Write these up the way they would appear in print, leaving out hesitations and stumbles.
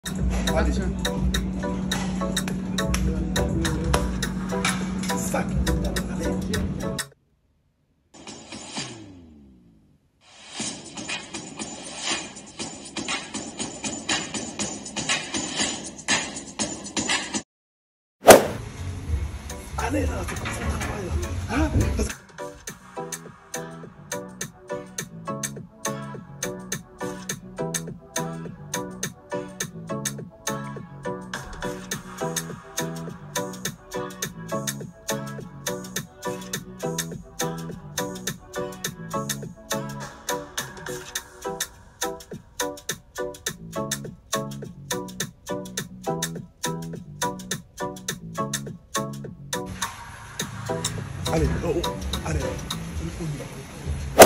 Allez. Sac. Allez. Allez là, c'est comme ça le travail là. Hein? Parce que... Allez, oh, oh, allez, on y va.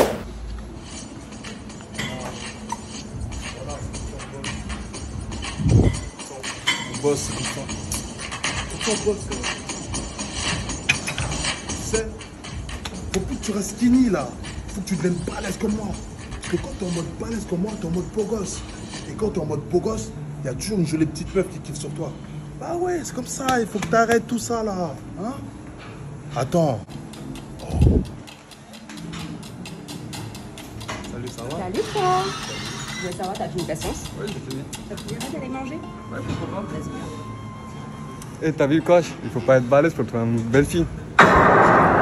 Voilà, on bosse comme ça. On bosse. Tu sais, faut plus que tu restes skinny là. Faut que tu deviennes balèze comme moi. Parce que quand t'es en mode balèze comme moi, t'es en mode beau gosse. Et quand t'es en mode beau gosse, il y a toujours une jolie petite meuf qui kiffe sur toi. Bah ouais, c'est comme ça, il faut que t'arrêtes tout ça là. Hein? Attends. Oh. Salut, ça va? Salut toi. Je voulais savoir, t'as fini ta séance? Oui, j'ai fini. T'as fini d'aller manger? Ouais, pourquoi pas? Eh, t'as vu, Coche? Il faut pas être balèze pour trouver une belle fille.